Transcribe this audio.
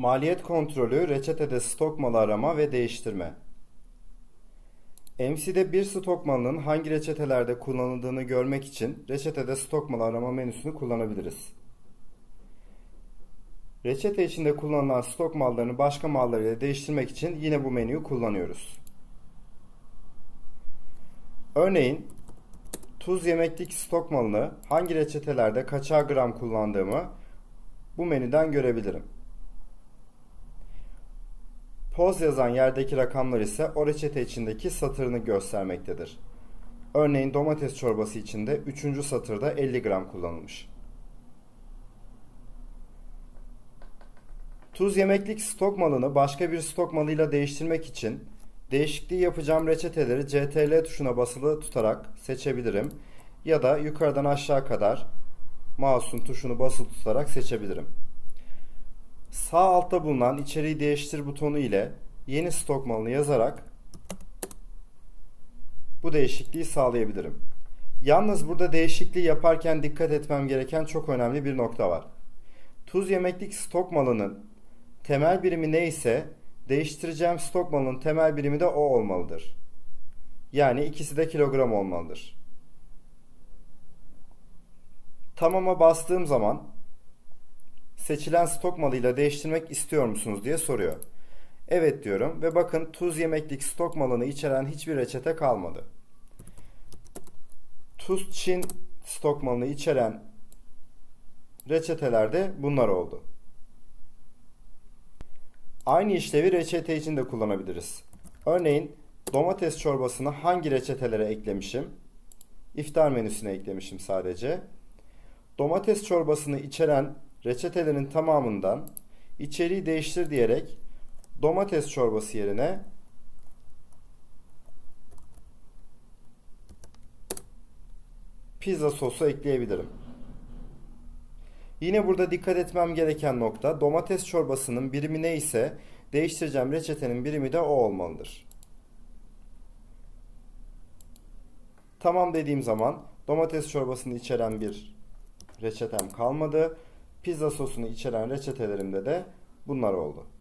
Maliyet kontrolü, reçetede stok malı arama ve değiştirme. MC'de bir stok malının hangi reçetelerde kullanıldığını görmek için reçetede stok malı arama menüsünü kullanabiliriz. Reçete içinde kullanılan stok mallarını başka mallarıyla değiştirmek için yine bu menüyü kullanıyoruz. Örneğin tuz yemeklik stok malını hangi reçetelerde kaçar gram kullandığımı bu menüden görebilirim. POZ yazan yerdeki rakamlar ise o reçete içindeki satırını göstermektedir. Örneğin domates çorbası içinde 3. satırda 50 gram kullanılmış. Tuz yemeklik stok malını başka bir stok malıyla değiştirmek için değişikliği yapacağım reçeteleri CTRL tuşuna basılı tutarak seçebilirim ya da yukarıdan aşağı kadar mouse'un tuşunu basılı tutarak seçebilirim. Sağ altta bulunan içeriği değiştir butonu ile yeni stok malını yazarak bu değişikliği sağlayabilirim. Yalnız burada değişikliği yaparken dikkat etmem gereken çok önemli bir nokta var. Tuz yemeklik stok malının temel birimi neyse değiştireceğim stok malının temel birimi de o olmalıdır. Yani ikisi de kilogram olmalıdır. Tamam'a bastığım zaman seçilen stok malıyla değiştirmek istiyor musunuz diye soruyor. Evet diyorum ve bakın tuz yemeklik stok malını içeren hiçbir reçete kalmadı. Tuz Çin stok malını içeren reçetelerde bunlar oldu. Aynı işlevi reçete için de kullanabiliriz. Örneğin domates çorbasını hangi reçetelere eklemişim? İftar menüsüne eklemişim sadece. Domates çorbasını içeren reçetelerin tamamından içeriği değiştir diyerek domates çorbası yerine pizza sosu ekleyebilirim. Yine burada dikkat etmem gereken nokta domates çorbasının birimi neyse değiştireceğim reçetenin birimi de o olmalıdır. Tamam dediğim zaman domates çorbasını içeren bir reçetem kalmadı. Pizza sosunu içeren reçetelerimde de bunlar oldu.